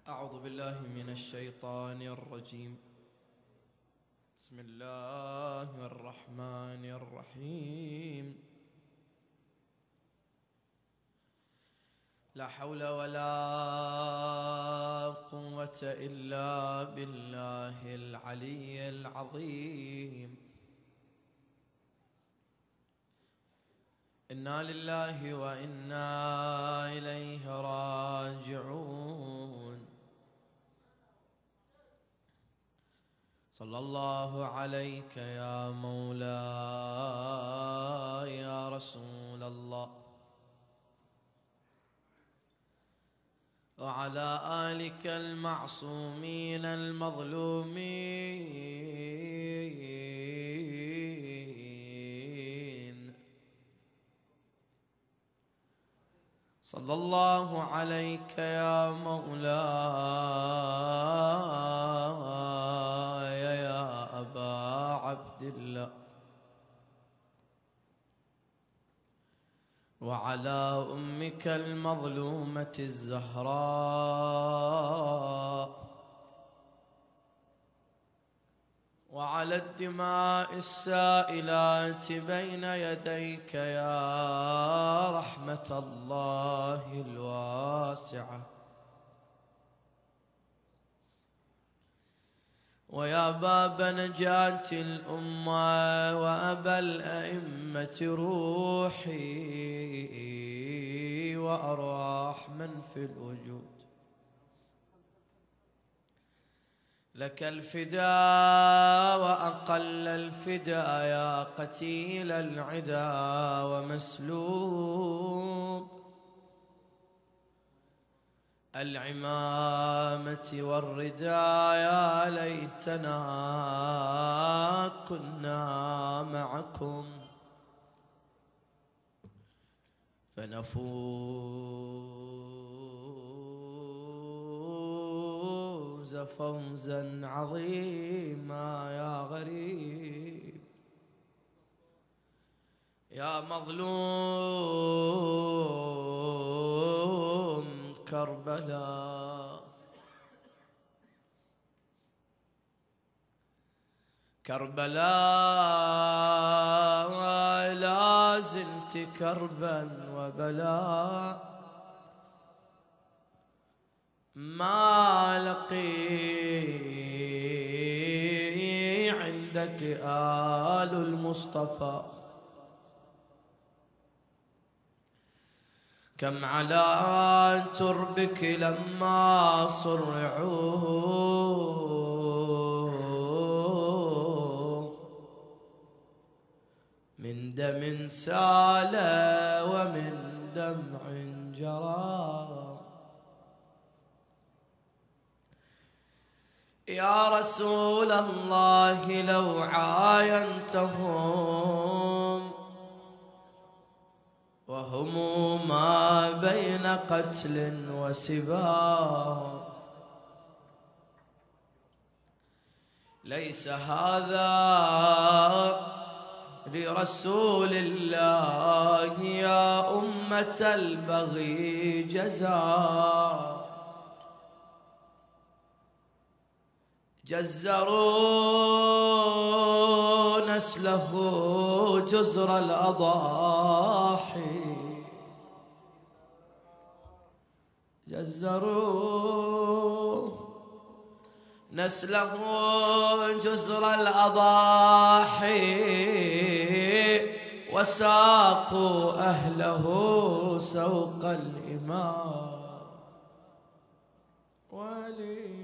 أعوذ بالله من الشيطان الرجيم. بسم الله الرحمن الرحيم. لا حول ولا قوة إلا بالله العلي العظيم. إنا لله وإنا إليه راجعون. صلى الله عليك يا مولاي يا رسول الله، وعلى آلك المعصومين المظلومين. صلى الله عليك يا مولاي يا أبا عبد الله، وعلى أمك المظلومة الزهراء، وعلى الدماء السائلات بين يديك يا رحمة الله الواسعة، ويا باب نجاة الأمة وأبا الأئمة روحي وأرواح من في الوجود. لك الفداء وأقل الفداء يا قتيل العدا ومسلوب العمامة والرداء. يا ليتنا كنا معكم فنفوز فوزا عظيما. يا غريب يا مظلوم كربلاء، كربلاء لا زلت كربا وبلاء، ما لقي عندك آل المصطفى. كم على تربك لما صرعوا من دم سال ومن دمع جرى. يا رسول الله لو عاينتهم وهم ما بين قتل وسباق، ليس هذا لرسول الله يا أمة البغي جزاء. جزروا نسله جزر الأضاحي، جزروا نسله جزر الأضاحي، وساقوا أهله سوق الإمام. ولي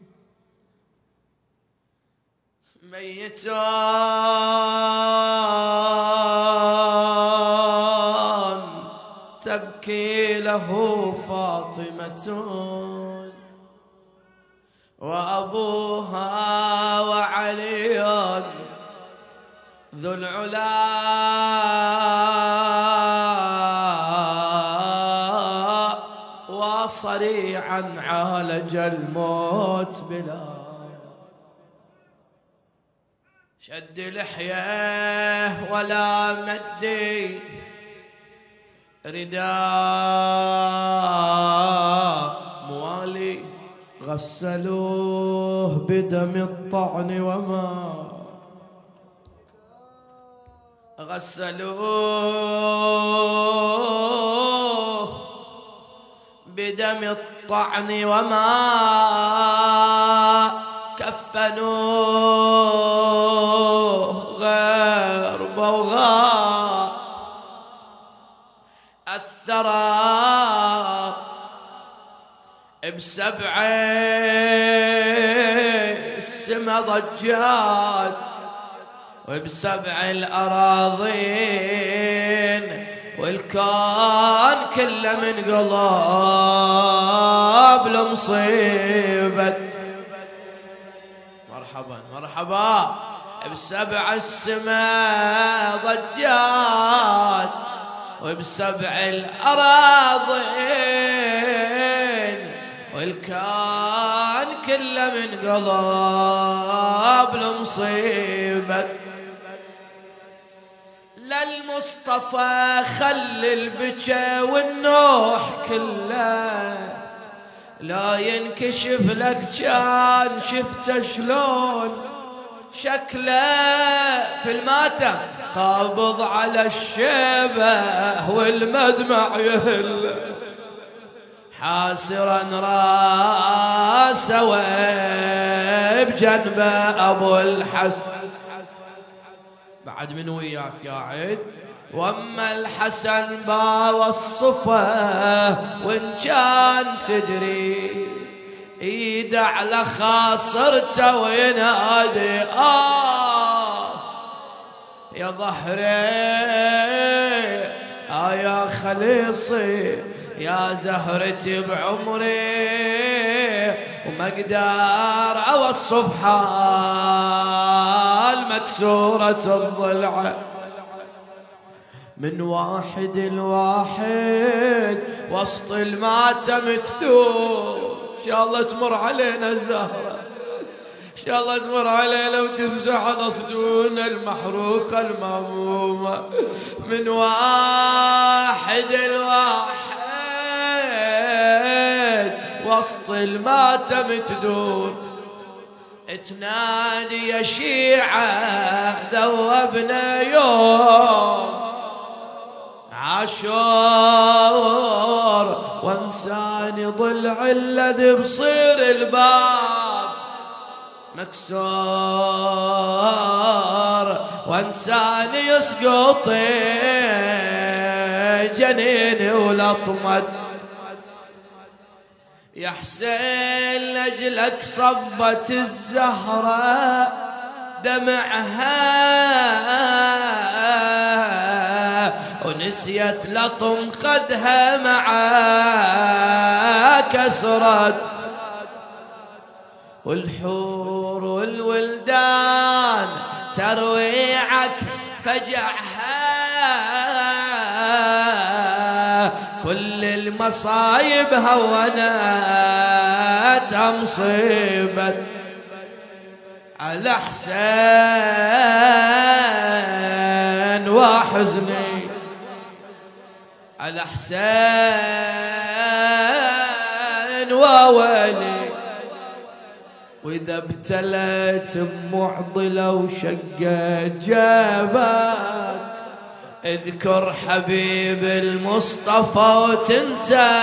ميتان تبكي له فاطمة وأبوها وعلي ذو العلا، وصريعا عالج الموت بلا شد لحيه ولا مدي رداء موالي. غسلوه بدم الطعن وما غسلوه بدم الطعن وما كفنوه غير بوغاء الثرى بسبع السما ضجات وبسبع الأراضين والكون كله من قلب لمصيبة. مرحبا مرحبا. بسبع السما ضجات وبسبع الأراضين والكون كله من قلب لمصيبة. للمصطفى خل البكا والنوح كله لا ينكشف لك كان شفته شلون شكله في الماتم قابض على الشيبة والمدمع يهل حاسرا راسه وبجنبه أبو الحسن بعد من وياك قاعد. واما الحسن باوى الصفا وان كان تدري ايد على خاصرته وينادي يا ظهري يا خليصي يا زهرتي بعمري وما اقدر اوصف حال مكسورة الضلع من واحد الواحد وسط الماتم تدور. ان شاء الله تمر علينا الزهرة ان شاء الله تمر علينا وتمسح على صدون المحروقة المهمومة من واحد الواحد وسط الماتم تدور. تنادي يا شيعة ذوبنا يوم عاشور وانساني ضلع الذي بصير الباب مكسور وانساني يسقط جنيني ولطمت. يا حسين لجلك صبت الزهرة دمعها ونسيت لطم خدها مع كسرت والحور والولدان ترويعك فجعها كل المصايب هونت مصيبة على حسين وحزني على حسين وويلي وإذا ابتليت بمعضلة وشقت جابك اذكر حبيب المصطفى وتنسى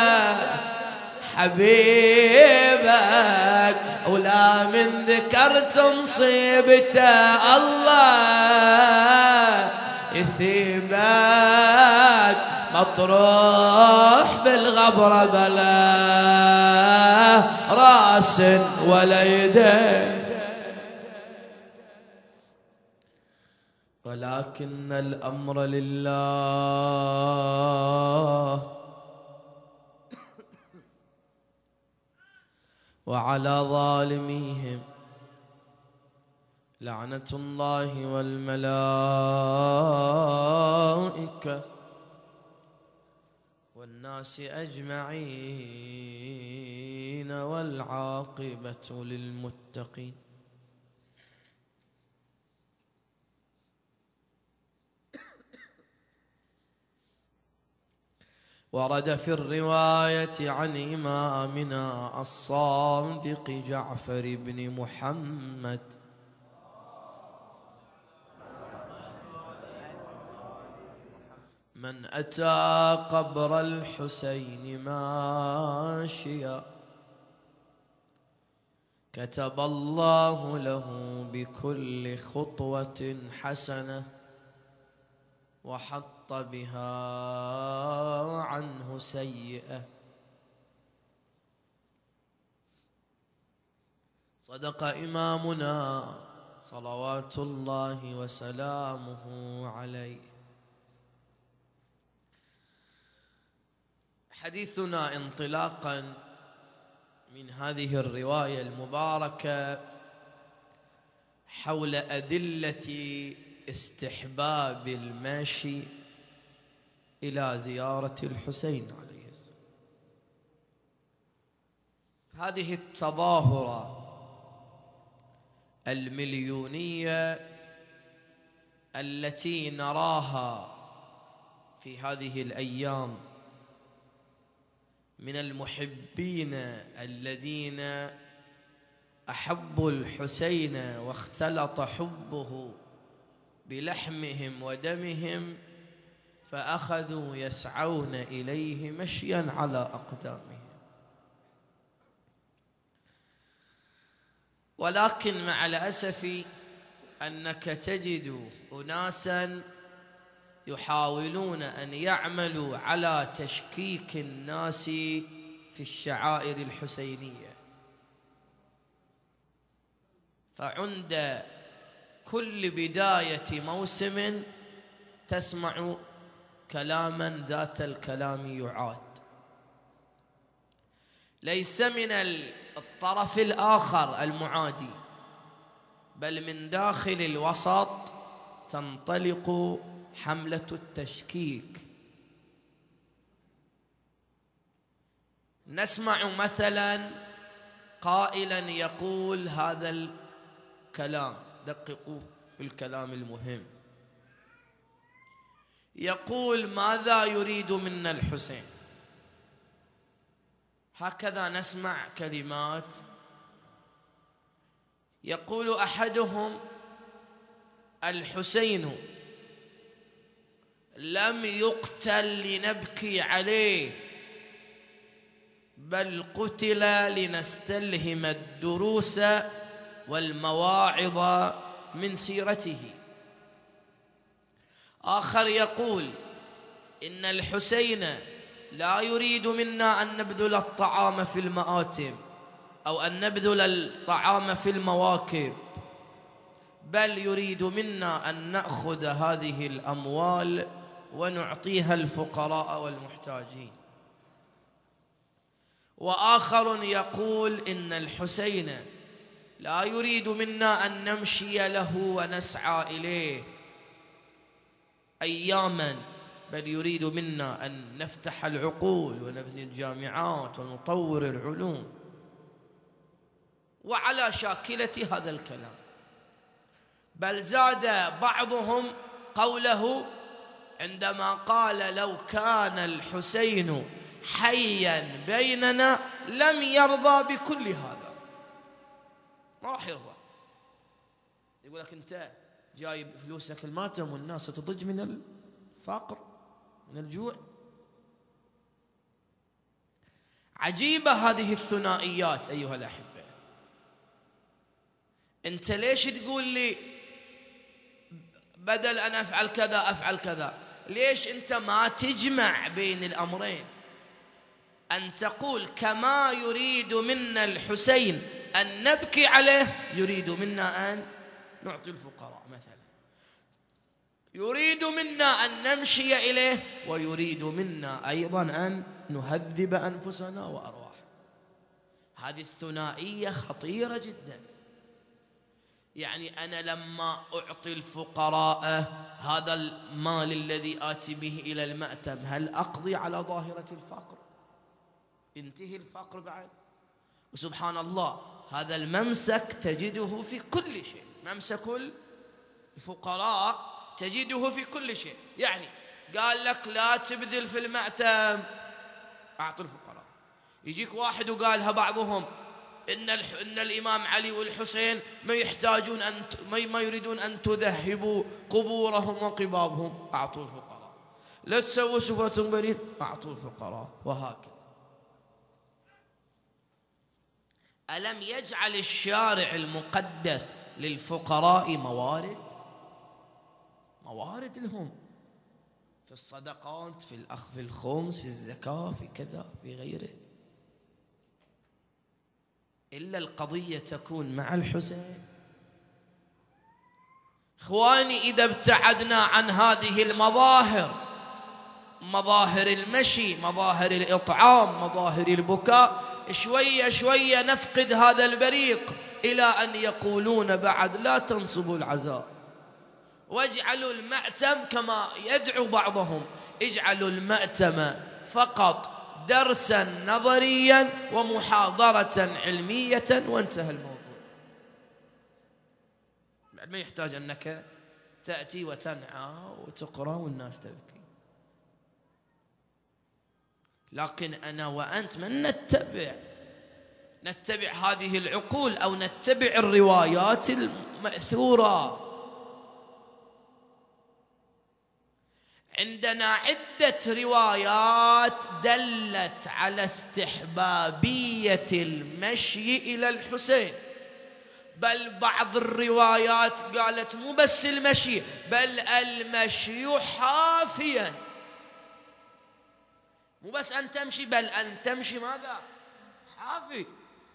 حبيبك ولا من ذكرت مصيبته الله يثيبك مطروح بالغبرة بلا راس ولا يدين ولكن الأمر لله وعلى ظالميهم لعنة الله والملائكة والناس أجمعين والعاقبة للمتقين. ورد في الرواية عن إمامنا الصادق جعفر بن محمد من أتى قبر الحسين ماشيا كتب الله له بكل خطوة حسنة وحط بها عنه سيئة. صدق إمامنا صلوات الله وسلامه عليه. حديثنا انطلاقا من هذه الرواية المباركة حول أدلة استحباب المشي إلى زيارة الحسين عليه السلام. هذه التظاهرة المليونية التي نراها في هذه الأيام من المحبين الذين أحبوا الحسين واختلط حبه بلحمهم ودمهم فأخذوا يسعون إليه مشيا على أقدامهم. ولكن مع الأسف أنك تجد أناسا يحاولون أن يعملوا على تشكيك الناس في الشعائر الحسينية، فعند كل بداية موسم تسمع كلاما ذات الكلام يعاد، ليس من الطرف الآخر المعادي بل من داخل الوسط تنطلق حملة التشكيك. نسمع مثلا قائلا يقول هذا الكلام، دققوا في الكلام المهم، يقول ماذا يريد منا الحسين؟ هكذا نسمع كلمات. يقول أحدهم الحسين لم يقتل لنبكي عليه بل قتل لنستلهم الدروس والمواعظ من سيرته. آخر يقول إن الحسين لا يريد منا أن نبذل الطعام في المآتم أو أن نبذل الطعام في المواكب، بل يريد منا أن نأخذ هذه الأموال ونعطيها الفقراء والمحتاجين. وآخر يقول إن الحسين لا يريد منا أن نمشي له ونسعى إليه أياما، بل يريد منا أن نفتح العقول ونبني الجامعات ونطور العلوم، وعلى شاكلة هذا الكلام. بل زاد بعضهم قوله عندما قال لو كان الحسين حيا بيننا لم يرضى بكل هذا، ما راح يرضى. يقول لك أنت جايب فلوسك الماتم والناس تضج من الفقر من الجوع. عجيبة هذه الثنائيات أيها الأحبة. أنت ليش تقول لي بدل أن أفعل كذا أفعل كذا؟ ليش أنت ما تجمع بين الأمرين؟ أن تقول كما يريد منا الحسين أن نبكي عليه يريد منا أن نعطي الفقراء مثلا، يريد منا أن نمشي إليه ويريد منا أيضا أن نهذب أنفسنا وأرواح. هذه الثنائية خطيرة جدا. يعني أنا لما أعطي الفقراء هذا المال الذي آتي به إلى المأتم هل أقضي على ظاهرة الفقر؟ ينتهي الفقر بعد؟ وسبحان الله هذا الممسك تجده في كل شيء، ممسك الفقراء تجده في كل شيء. يعني قال لك لا تبذل في المأتم أعطوا الفقراء. يجيك واحد وقالها بعضهم إن الإمام علي والحسين ما يحتاجون ما يريدون أن تذهبوا قبورهم وقبابهم، أعطوا الفقراء. لا تسووا سفة بنين، أعطوا الفقراء. وهكذا. ألم يجعل الشارع المقدس للفقراء موارد لهم في الصدقات، في الأخذ، في الخمس، في الزكاة، في كذا، في غيره. إلا القضية تكون مع الحسين. إخواني، إذا ابتعدنا عن هذه المظاهر، مظاهر المشي، مظاهر الإطعام، مظاهر البكاء، شوية شوية نفقد هذا البريق، إلى أن يقولون بعد لا تنصبوا العزاء واجعلوا المأتم كما يدعو بعضهم، اجعلوا المأتم فقط درسا نظريا ومحاضرة علمية وانتهى الموضوع. بعد ما يحتاج أنك تأتي وتنعى وتقرأ والناس تبكي. لكن أنا وأنت من نتبع هذه العقول أو نتبع الروايات المأثورة. عندنا عدة روايات دلت على استحبابية المشي إلى الحسين، بل بعض الروايات قالت مو بس المشي، بل المشي حافيا. مو بس أن تمشي، بل أن تمشي ماذا؟ حافي.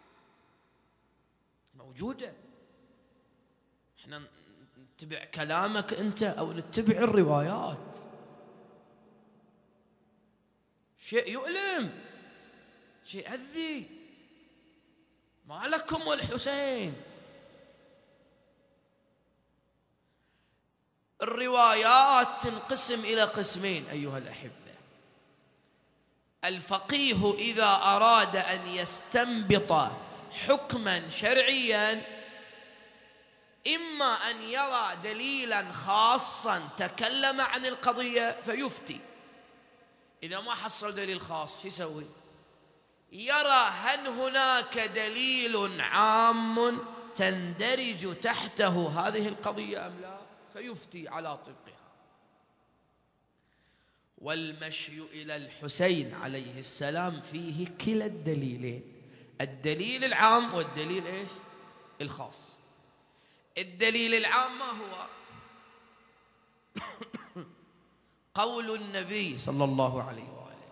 موجودة. احنا نتبع كلامك أنت أو نتبع الروايات. شيء يؤلم، شيء يؤذي. ما لكم والحسين. الروايات تنقسم إلى قسمين أيها الأحبة. الفقيه إذا أراد أن يستنبط حكما شرعيا، إما أن يرى دليلا خاصا تكلم عن القضية فيفتي. إذا ما حصل دليل خاص شو يسوي؟ يرى هل هناك دليل عام تندرج تحته هذه القضية أم لا، فيفتي على طبقها. والمشي إلى الحسين عليه السلام فيه كلا الدليلين، الدليل العام والدليل إيش؟ الخاص. الدليل العام ما هو؟ قول النبي صلى الله عليه وآله: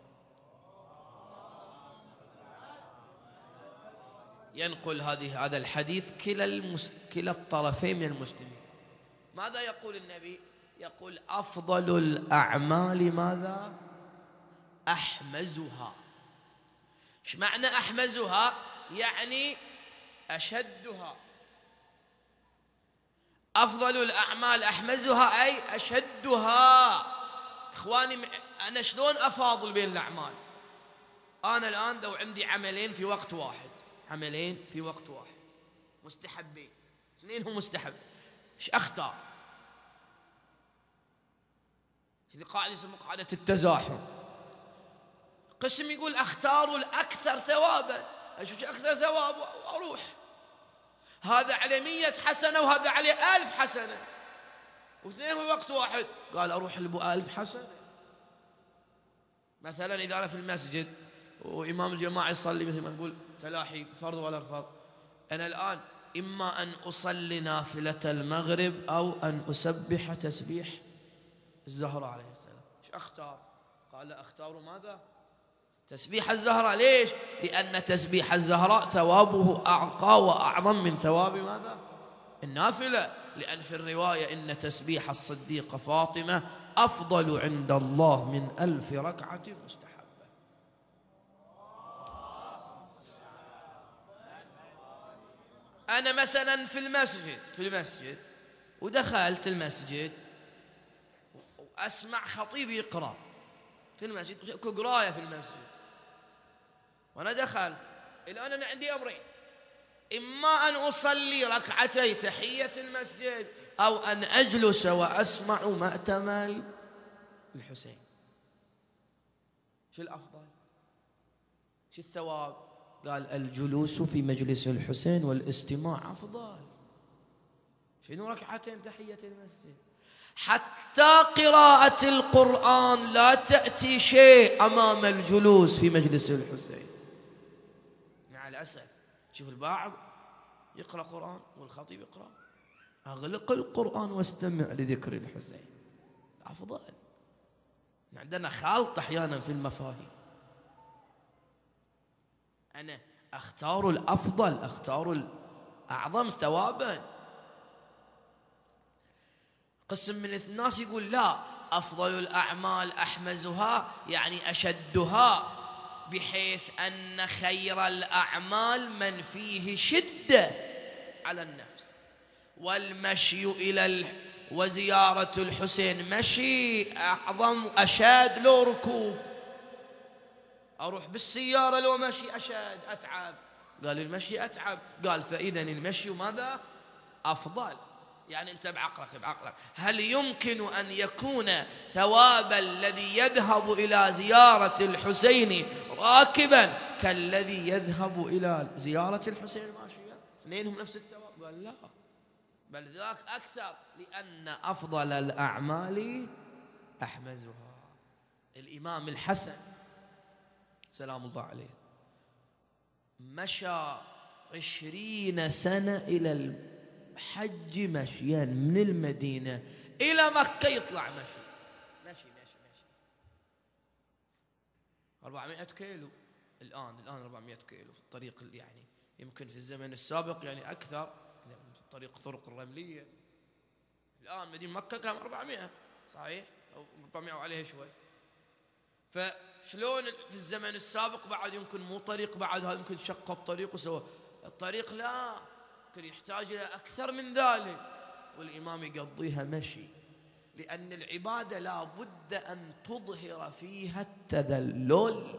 ينقل هذا الحديث كلا الطرفين من المسلمين. ماذا يقول النبي؟ يقول: أفضل الأعمال ماذا؟ أحمزها. إيش معنى أحمزها؟ يعني أشدها. أفضل الأعمال أحمزها أي أشدها. إخواني، أنا شلون أفاضل بين الأعمال؟ أنا الآن لو عندي عملين في وقت واحد، عملين في وقت واحد مستحبين، اثنين هم مستحب، إيش أختار؟ هذه قاعدة يسموها قاعدة التزاحم. قسم يقول أختار الأكثر ثوابا، أشوف أكثر ثواب وأروح. هذا عليه 100 حسنة وهذا عليه 1000 حسنة، واثنين في وقت واحد. قال أروح لأبو 1000 حسنة. مثلا إذا أنا في المسجد وإمام الجماعة يصلي مثل ما نقول تلاحي فرض ولا فرض، أنا الآن إما أن أصلي نافلة المغرب أو أن أسبح تسبيح الزهراء عليه السلام. إيش أختار؟ قال أختار ماذا؟ تسبيح الزهراء. ليش؟ لأن تسبيح الزهراء ثوابه أعقى وأعظم من ثواب ماذا؟ النافلة. لأن في الرواية إن تسبيح الصديقة فاطمة أفضل عند الله من 1000 ركعة مستحبة. أنا مثلا في المسجد ودخلت المسجد وأسمع خطيب يقرأ في المسجد، قراية في المسجد، وأنا دخلت. الآن أنا عندي أمرين: إما أن أصلي ركعتي تحية المسجد أو أن أجلس وأسمع مأتم الحسين. شو الأفضل؟ شو الثواب؟ قال الجلوس في مجلس الحسين والاستماع أفضل. شنو ركعتين تحية المسجد؟ حتى قراءة القرآن لا تأتي شيء أمام الجلوس في مجلس الحسين. مع الأسف شوف البعض يقرأ قرآن والخطيب يقرأ، أغلق القرآن واستمع لذكر الحسين أفضل. عندنا خلط أحيانا في المفاهيم. أنا أختار الأفضل، أختار الأعظم ثوابا. قسم من الناس يقول لا، أفضل الأعمال أحمزها يعني أشدها، بحيث أن خير الأعمال من فيه شدة على النفس. والمشي إلى وزيارة الحسين مشي أعظم أشد لو ركوب. أروح بالسيارة لو مشي أشد أتعب. قال المشي أتعب، قال فإذا المشي ماذا؟ أفضل. يعني أنت بعقلك هل يمكن أن يكون ثواب الذي يذهب إلى زيارة الحسين راكبا كالذي يذهب إلى زيارة الحسين ماشيا؟ اثنينهم نفس الثواب؟ قال لا، بل ذاك أكثر، لأن أفضل الأعمال أحمزها. الإمام الحسن سلام الله عليه مشى 20 سنة إلى الحج مشيا من المدينة إلى مكة، يطلع مشي 400 كيلو. الآن 400 كيلو في الطريق، يعني يمكن في الزمن السابق يعني أكثر، طريق طرق الرملية. الآن مدينة مكة كان 400 صحيح، أو 400 وعليه شوي. فشلون في الزمن السابق بعد يمكن مو طريق، بعد هذا يمكن شق الطريق وسوى الطريق، لا يمكن يحتاج إلى أكثر من ذلك، والإمام يقضيها مشي، لأن العبادة لا بد أن تظهر فيها التذلل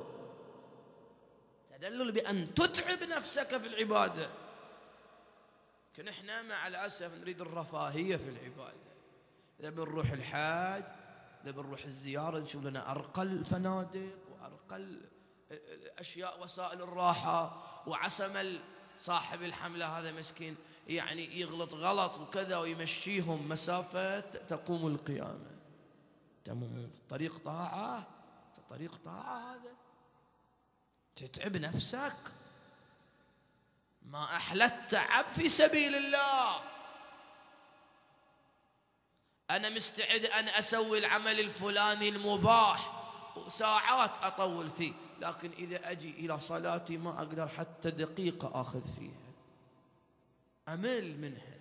بأن تتعب نفسك في العبادة. لكن احنا مع الأسف نريد الرفاهية في العبادة. إذا بنروح الحاج، إذا بنروح الزيارة، نشوف لنا أرقى الفنادق وأرقى الأشياء، وسائل الراحة، وعسم صاحب الحملة هذا مسكين يعني يغلط غلط وكذا ويمشيهم مسافة تقوم القيامة. تمام، طريق طاعة هذا، تتعب نفسك. ما أحلى التعب في سبيل الله. أنا مستعد أن أسوي العمل الفلاني المباح وساعات أطول فيه، لكن إذا أجي إلى صلاتي ما أقدر حتى دقيقة آخذ فيها، أمل منها.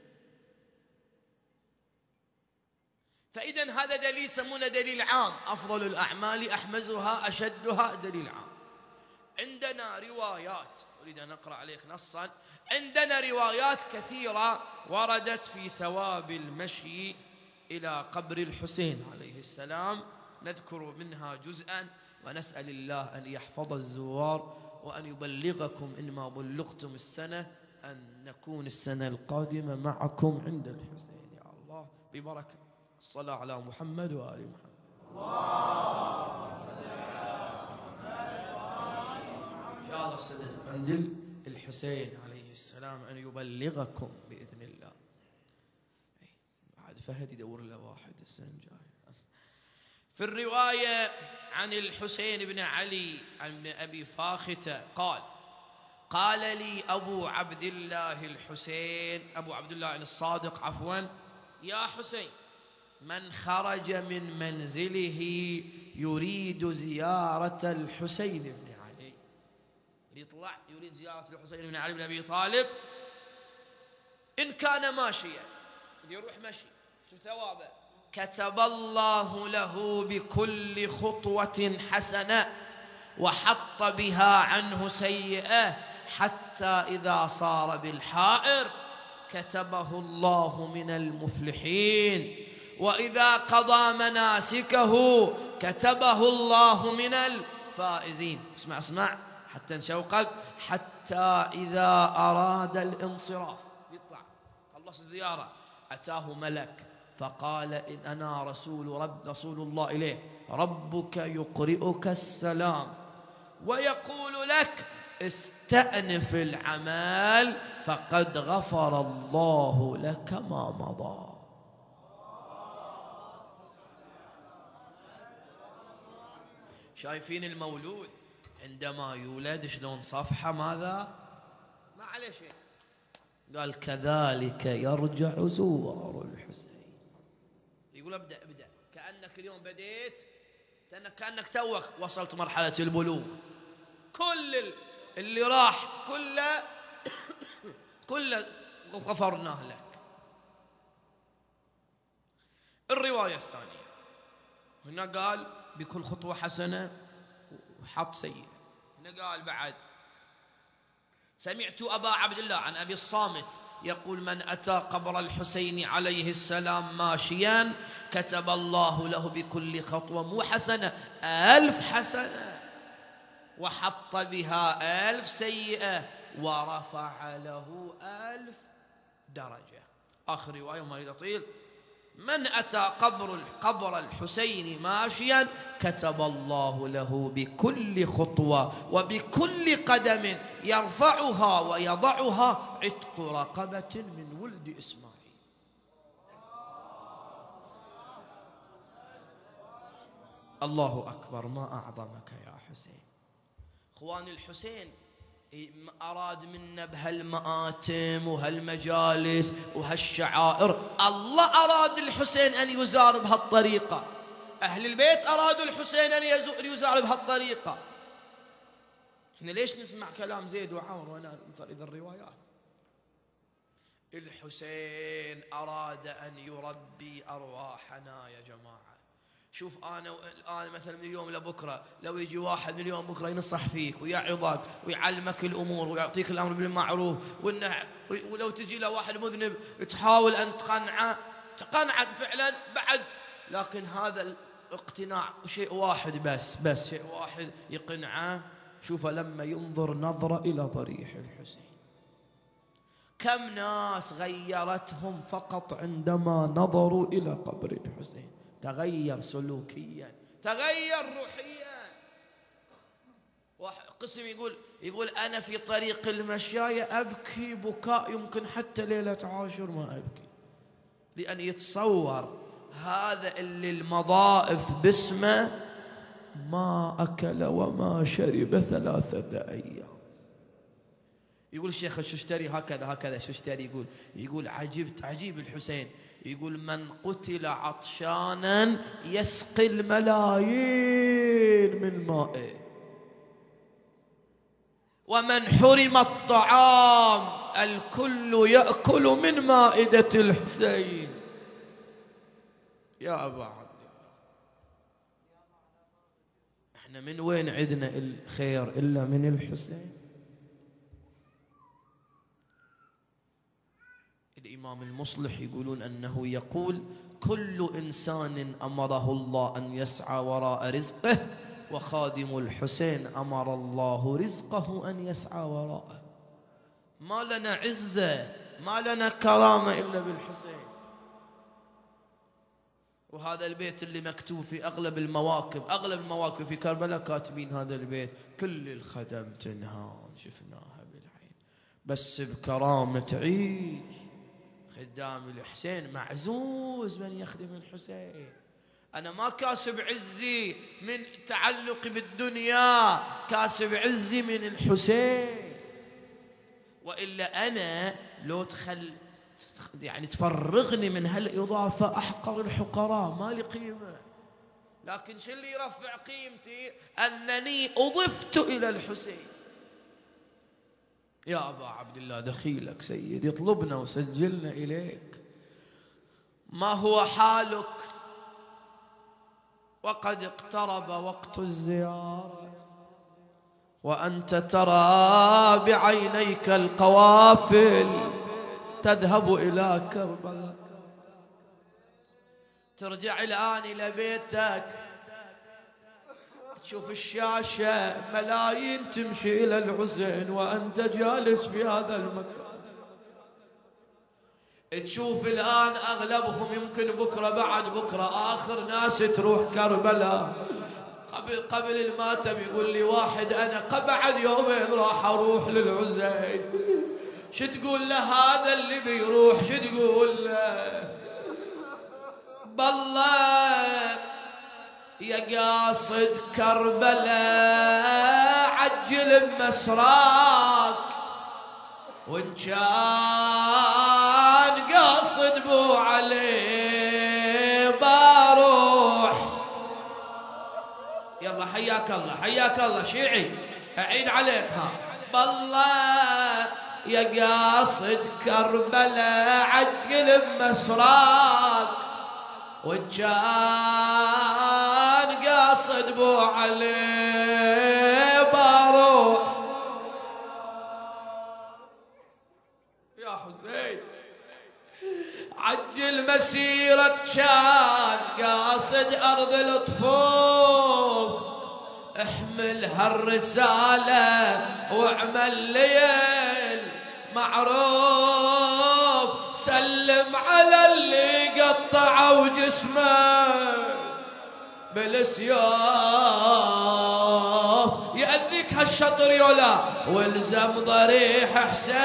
فإذا هذا دليل يسمونه دليل عام، أفضل الأعمال أحمزها أشدها، دليل عام. عندنا روايات، أريد أن أقرأ عليك نصا، عندنا روايات كثيرة وردت في ثواب المشي إلى قبر الحسين عليه السلام، نذكر منها جزءا ونسأل الله أن يحفظ الزوار وأن يبلغكم إنما بلغتم السنة، أن نكون السنة القادمة معكم عند الحسين يا الله، ببركة الصلاة على محمد وآل محمد. إن شاء الله السنة عند الحسين عليه السلام أن يبلغكم بإذن الله. بعد فهد يدور له واحد السنة الجاية. في الرواية عن الحسين بن علي عن أبي فاختة قال لي أبو عبد الله الحسين، أبو عبد الله الصادق عفوا، يا حسين، من خرج من منزله يريد زيارة الحسين بن علي، يطلع يريد زيارة الحسين بن علي بن أبي طالب، إن كان ماشيا، يروح مشي، شو ثوابه؟ كتب الله له بكل خطوة حسنة وحط بها عنه سيئة، حتى إذا صار بالحائر كتبه الله من المفلحين، وإذا قضى مناسكه كتبه الله من الفائزين. اسمع حتى نشوقك. حتى إذا أراد الانصراف، يطلع خلص الزيارة، أتاه ملك فقال إن أنا رسول الله إليه، ربك يقرئك السلام ويقول لك استأنف العمل فقد غفر الله لك ما مضى. شايفين المولود عندما يولد شلون صفحة ماذا؟ ما عليه شيء. قال كذلك يرجع زوار الحسين. يقول ابدأ كأنك اليوم بديت، كأنك توك وصلت مرحلة البلوغ. كل اللي راح كله غفرناه لك. الرواية الثانية هنا قال بكل خطوة حسنة وحط سيئة. هنا قال بعد سمعت أبا عبد الله عن أبي الصامت يقول من أتى قبر الحسين عليه السلام ماشيا كتب الله له بكل خطوة مو حسنة 1000 حسنة وحط بها 1000 سيئة ورفع له 1000 درجة. آخر رواية ما أريد أطيل. من أتى قبر الحسين ماشيا كتب الله له بكل خطوة وبكل قدم يرفعها ويضعها عتق رقبة من ولد إسماعيل. الله أكبر ما أعظمك يا حسين. اخواني الحسين أراد منا بهالمآتم وهالمجالس وهالشعائر، الله أراد الحسين أن يزار بهالطريقة، أهل البيت أرادوا الحسين أن يزار بهالطريقة. احنا ليش نسمع كلام زيد وعمر وأنا نفرد الروايات؟ الحسين أراد أن يربي أرواحنا يا جماعة. شوف أنا الآن مثلا من اليوم لبكرة لو يجي واحد من اليوم بكرة ينصح فيك ويعظك ويعلمك الأمور ويعطيك الأمر بالمعروف ولو تجي له واحد مذنب تحاول أن تقنعك فعلا بعد، لكن هذا الاقتناع شيء واحد بس شيء واحد يقنعه. شوف لما ينظر نظرة إلى ضريح الحسين كم ناس غيرتهم فقط عندما نظروا إلى قبر الحسين. تغير سلوكيا، تغير روحيا. قسم يقول أنا في طريق المشاية أبكي بكاء يمكن حتى ليلة عاشور ما أبكي، لأن يتصور هذا اللي المضائف باسمه ما أكل وما شرب 3 أيام. يقول الشيخ الششتري هكذا الششتري يقول عجيب الحسين. يقول من قتل عطشانا يسقي الملايين من ماء، ومن حرم الطعام الكل يأكل من مائدة الحسين. يا أبا عبد الله احنا من وين عندنا الخير إلا من الحسين؟ الإمام المصلح يقولون أنه يقول كل إنسان أمره الله أن يسعى وراء رزقه وخادم الحسين أمر الله رزقه أن يسعى وراءه. ما لنا عزة ما لنا كرامة إلا بالحسين. وهذا البيت اللي مكتوب في أغلب المواقف في كربلاء كاتبين هذا البيت كل الخدم تنهان شفناها بالعين بس بكرامة تعيش. خدام الحسين معزوز من يخدم الحسين. أنا ما كاسب عزي من تعلق بالدنيا، كاسب عزي من الحسين. وإلا أنا لو تفرغني من هالإضافة أحقر الحقراء ما لي قيمة. لكن شو اللي يرفع قيمتي؟ أنني أضفت إلى الحسين. يا أبا عبد الله دخيلك سيد يطلبنا وسجلنا إليك. ما هو حالك وقد اقترب وقت الزيارة وأنت ترى بعينيك القوافل تذهب إلى كربلاء. ترجع الآن إلى بيتك تشوف الشاشة ملايين تمشي إلى الحسين وأنت جالس في هذا المكان. تشوف الآن أغلبهم يمكن بكرة بعد بكرة آخر ناس تروح كربلاء قبل الماتم يقول لي واحد أنا بعد يومين راح أروح للعزيز، شو تقول له هذا اللي بيروح؟ شو تقول له؟ بالله يا قاصد كربلاء عجل بمسراك، وإن كان قاصد بو علي باروح. يلا حياك الله حياك الله شيعي، أعيد عليك ها. بالله يا قاصد كربلاء عجل بمسراك، وإن كان قاصد بو علي باروح. يا حسين عجل مسيرك، كان قاصد أرض الطفوف، احمل هالرسالة واعمل ليل معروف، سلم على اللي قطعوا جسمه بالسيوف، يأذيك هالشطر يولا، والزم ضريح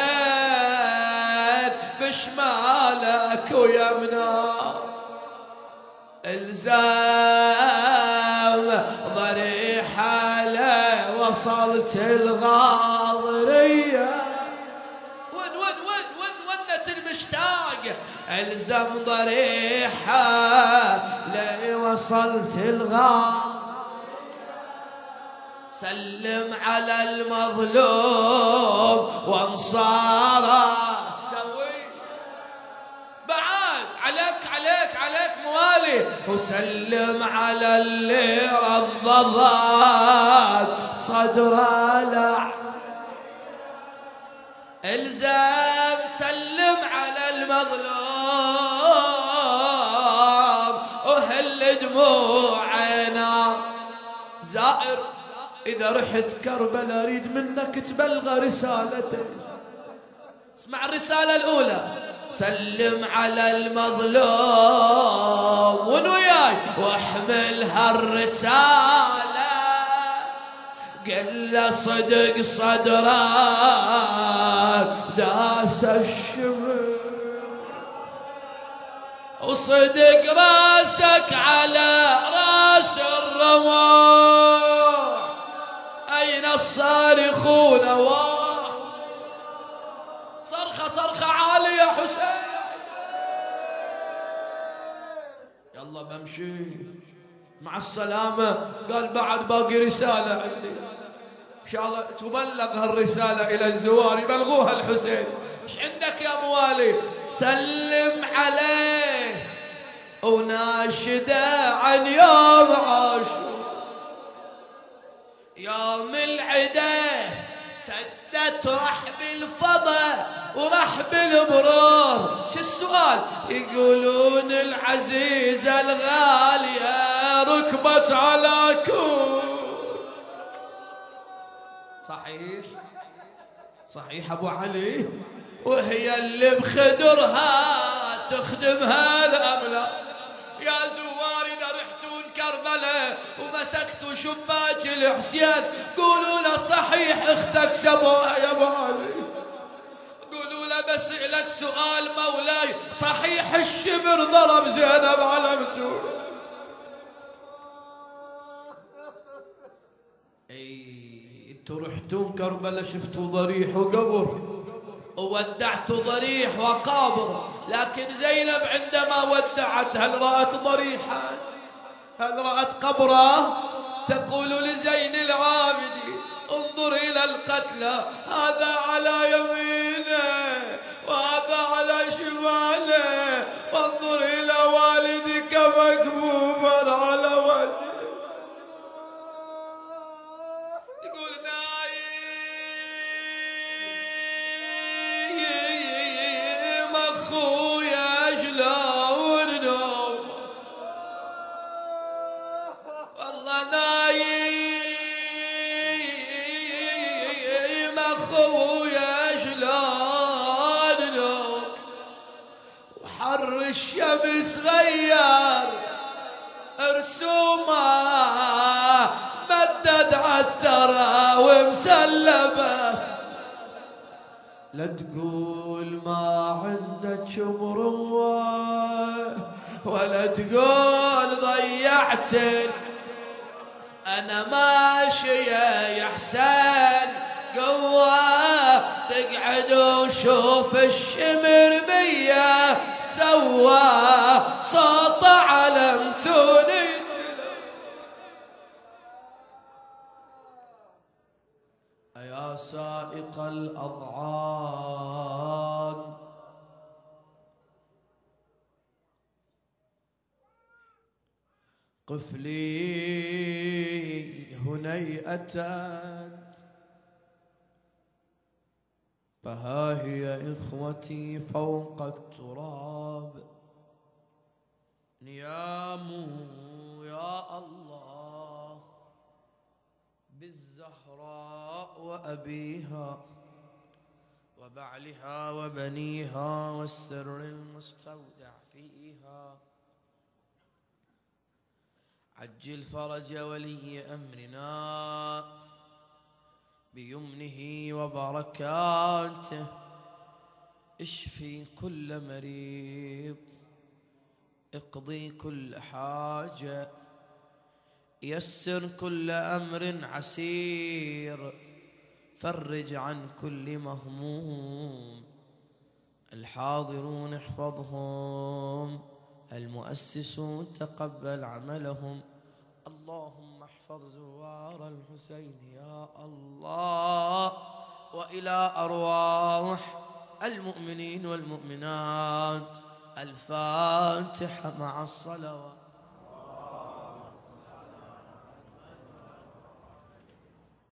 حسين بشمالك ويمناك، الزام ضريح عليه وصلت الغاضرية، المشتاق الزم ضريحة لي وصلت الغار، سلم على المظلوم وانصاره، سوي بعد عليك موالي، وسلم على اللي رضضات صدره لع، الزام سلم على المظلوم وهل دموعنا. زائر إذا رحت كربلاء أريد منك تبلغ رسالته، اسمع الرسالة الأولى، سلم على المظلوم ونوياي واحمل هالرسالة، قل له صدق صدرك داس الشمر، وصدق راسك على راس الرماح، أين الصارخون واح، صرخة عالية يا حسين. يلا بمشي مع السلامة. قال بعد باقي رسالة عندي، إن شاء الله تبلغ هالرسالة إلى الزوار يبلغوها الحسين. إيش عندك يا موالي؟ سلم عليه وناشده عن يوم عاشور، يوم العدا سدت رحب الفضا ورحب البرور. شو السؤال؟ يقولون العزيزة الغالية ركبت على كون. صحيح أبو علي، وهي اللي بخدرها تخدمها الأملاك. يا زوار إذا رحتون كربلاء ومسكتوا شباك الحسين قولوا له صحيح اختك سبوها يا أبو علي، قولوا له بسألك سؤال مولاي، صحيح الشبر ضرب زينب على متون؟ انتوا رحتون كربلاء شفتوا ضريح وقبر وودعتوا ضريح وقابر، لكن زينب عندما ودعت هل رأت ضريحا؟ هل رأت قبرا؟ تقول لزين العابدين انظر إلى القتلى، هذا على يمينه وهذا على شماله، وانظر إلى والدك مكبوبا على وجهه. يقول نايم أخويا شلون نوم، والله نايم أخويا شلون نوم، وحر الشمس غير رسومه الثرى ومسلبة. لا تقول ما عندك مروة ولا تقول ضيعت، أنا ماشية يا حسين قوة، تقعد وشوف الشمر بيا سوى صوت علمتوني. يا سائق الأضعان قف لي هنيئة، فها هي إخوتي فوق التراب. نيام يا الله بالزهراء وأبيها وبعلها وبنيها والسر المستودع فيها. عجل فرج ولي أمرنا بيمنه وبركاته، اشفي كل مريض، اقضي كل حاجة، يسر كل أمر عسير، فرج عن كل مهموم. الحاضرون احفظهم، المؤسسون تقبل عملهم. اللهم احفظ زوار الحسين يا الله، وإلى أرواح المؤمنين والمؤمنات. الفاتحة مع الصلوات.